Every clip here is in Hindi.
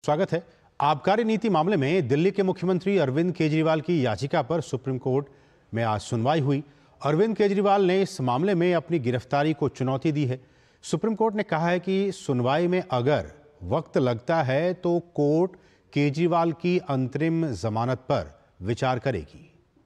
स्वागत है। आबकारी नीति मामले में दिल्ली के मुख्यमंत्री अरविंद केजरीवाल की याचिका पर सुप्रीम कोर्ट में आज सुनवाई हुई। अरविंद केजरीवाल ने इस मामले में अपनी गिरफ्तारी को चुनौती दी है। सुप्रीम कोर्ट ने कहा है कि सुनवाई में अगर वक्त लगता है तो कोर्ट केजरीवाल की अंतरिम जमानत पर विचार करेगी।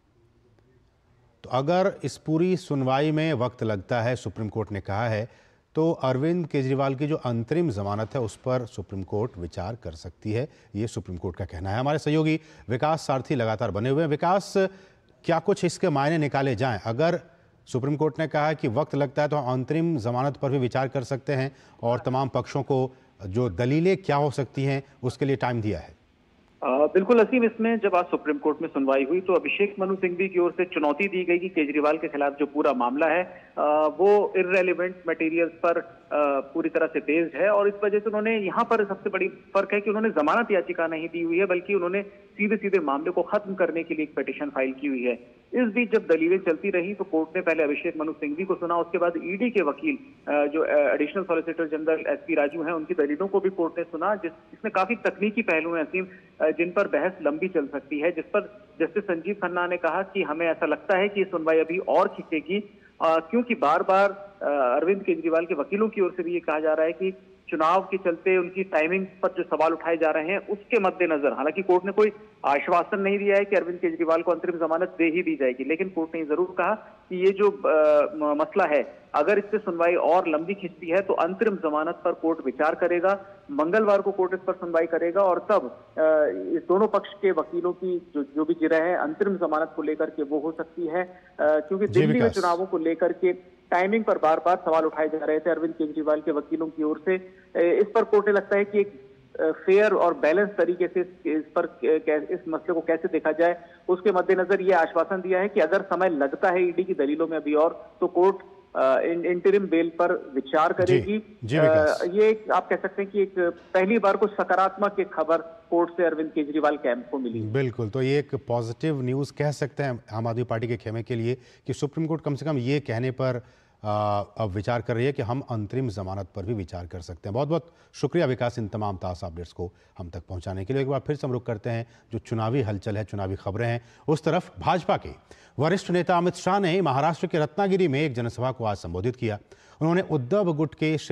तो अगर इस पूरी सुनवाई में वक्त लगता है, सुप्रीम कोर्ट ने कहा है, तो अरविंद केजरीवाल की जो अंतरिम जमानत है उस पर सुप्रीम कोर्ट विचार कर सकती है। ये सुप्रीम कोर्ट का कहना है। हमारे सहयोगी विकास सारथी लगातार बने हुए हैं। विकास, क्या कुछ इसके मायने निकाले जाएं? अगर सुप्रीम कोर्ट ने कहा है कि वक्त लगता है तो अंतरिम जमानत पर भी विचार कर सकते हैं और तमाम पक्षों को जो दलीलें क्या हो सकती हैं उसके लिए टाइम दिया है। बिल्कुल असीम, इसमें जब आज सुप्रीम कोर्ट में सुनवाई हुई तो अभिषेक मनु सिंघवी की ओर से चुनौती दी गई कि केजरीवाल के खिलाफ जो पूरा मामला है वो इररेलेवेंट मटेरियल्स पर पूरी तरह से बेस्ड है और इस वजह से उन्होंने यहाँ पर सबसे बड़ी फर्क है कि उन्होंने जमानत याचिका नहीं दी हुई है, बल्कि उन्होंने सीधे सीधे मामले को खत्म करने के लिए एक पिटीशन फाइल की हुई है। इस बीच जब दलीलें चलती रही तो कोर्ट ने पहले अभिषेक मनु सिंघवी को सुना, उसके बाद ईडी के वकील जो additional solicitor general SP Raju हैं उनकी दलीलों को भी कोर्ट ने सुना, जिसमें काफी तकनीकी पहलू हैं असीम, जिन पर बहस लंबी चल सकती है, जिस पर जस्टिस संजीव खन्ना ने कहा कि हमें ऐसा लगता है कि ये सुनवाई अभी और खींचेगी, क्योंकि बार बार अरविंद केजरीवाल के वकीलों की ओर से भी ये कहा जा रहा है कि चुनाव के चलते उनकी टाइमिंग पर जो सवाल उठाए जा रहे हैं उसके मद्देनजर, हालांकि कोर्ट ने कोई आश्वासन नहीं दिया है कि अरविंद केजरीवाल को अंतरिम जमानत दे ही दी जाएगी, लेकिन कोर्ट ने जरूर कहा कि ये जो मसला है अगर इससे सुनवाई और लंबी खिंचती है तो अंतरिम जमानत पर कोर्ट विचार करेगा। मंगलवार को कोर्ट इस पर सुनवाई करेगा और तब इस दोनों पक्ष के वकीलों की जो भी जिरह है अंतरिम जमानत को लेकर के वो हो सकती है, क्योंकि दिल्ली में चुनावों को लेकर के टाइमिंग पर बार बार सवाल उठाए जा रहे थे अरविंद केजरीवाल के वकीलों की ओर से। इस पर कोर्ट ने लगता है कि एक फेयर और बैलेंस तरीके से इस मसले को कैसे देखा जाए, उसके मद्देनजर ये आश्वासन दिया है कि अगर समय लगता है ईडी की दलीलों में अभी और तो कोर्ट इंटरिम बेल पर विचार करेगी। ये आप कह सकते हैं कि एक पहली बार कुछ सकारात्मक एक खबर कोर्ट से अरविंद केजरीवाल कैंप को मिली। बिल्कुल, तो ये एक पॉजिटिव न्यूज़ कह सकते हैं आम आदमी पार्टी के खेमे के लिए कि सुप्रीम कोर्ट कम से कम ये कहने पर अब विचार कर रही है कि हम अंतरिम जमानत पर भी विचार कर सकते हैं। बहुत बहुत शुक्रिया विकास, इन तमाम ताज़ा अपडेट्स को हम तक पहुंचाने के लिए। एक बार फिर से हम रुख करते हैं जो चुनावी हलचल है, चुनावी खबरें हैं उस तरफ। भाजपा के वरिष्ठ नेता अमित शाह ने महाराष्ट्र के रत्नागिरी में एक जनसभा को आज संबोधित किया। उन्होंने उद्धव गुट के